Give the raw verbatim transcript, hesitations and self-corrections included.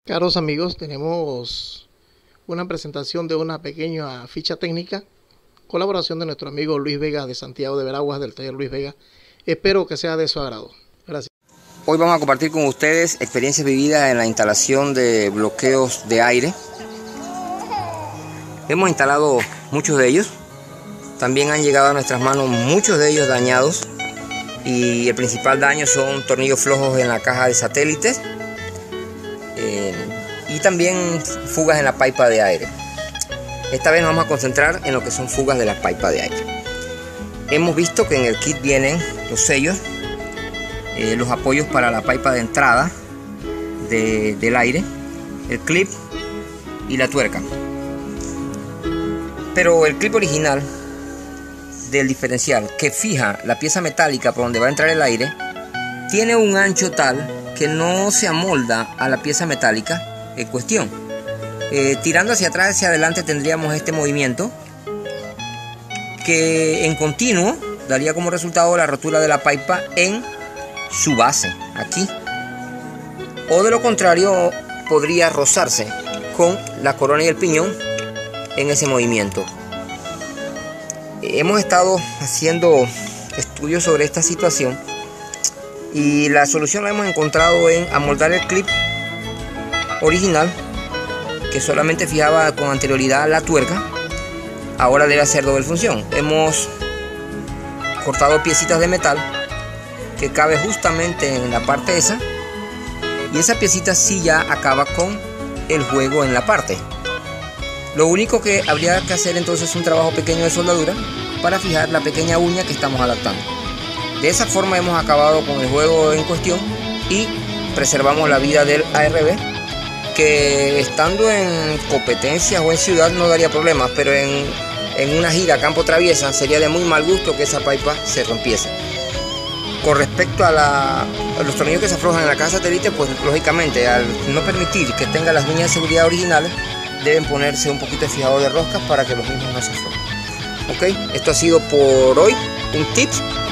Caros amigos, tenemos una presentación de una pequeña ficha técnica, colaboración de nuestro amigo Luis Vega de Santiago de Veraguas, del taller Luis Vega. Espero que sea de su agrado. Gracias. Hoy vamos a compartir con ustedes experiencias vividas en la instalación de bloqueos de aire. Hemos instalado muchos de ellos. También han llegado a nuestras manos muchos de ellos dañados. Y el principal daño son tornillos flojos en la caja de satélites. Eh, y también fugas en la pipa de aire. Esta vez nos vamos a concentrar en lo que son fugas de la pipa de aire. Hemos visto que en el kit vienen los sellos, eh, los apoyos para la pipa de entrada de, del aire, el clip y la tuerca. Pero el clip original del diferencial que fija la pieza metálica por donde va a entrar el aire tiene un ancho tal que no se amolda a la pieza metálica en cuestión. Eh, tirando hacia atrás y hacia adelante tendríamos este movimiento que en continuo daría como resultado la rotura de la pipa en su base, aquí. O de lo contrario podría rozarse con la corona y el piñón en ese movimiento. Hemos estado haciendo estudios sobre esta situación y la solución la hemos encontrado en amoldar el clip original que solamente fijaba con anterioridad la tuerca. Ahora debe hacer doble función. Hemos cortado piecitas de metal que cabe justamente en la parte esa, y esa piecita sí ya acaba con el juego en la parte. Lo único que habría que hacer entonces es un trabajo pequeño de soldadura para fijar la pequeña uña que estamos adaptando. De esa forma hemos acabado con el juego en cuestión y preservamos la vida del A R B, que estando en competencias o en ciudad no daría problemas, pero en, en una gira campo traviesa sería de muy mal gusto que esa pipa se rompiese. Con respecto a, la, a los tornillos que se aflojan en la caja satélite, pues lógicamente al no permitir que tenga las uñas de seguridad originales, deben ponerse un poquito de fijador de roscas para que los mismos no se aflojen. Ok, esto ha sido por hoy un tip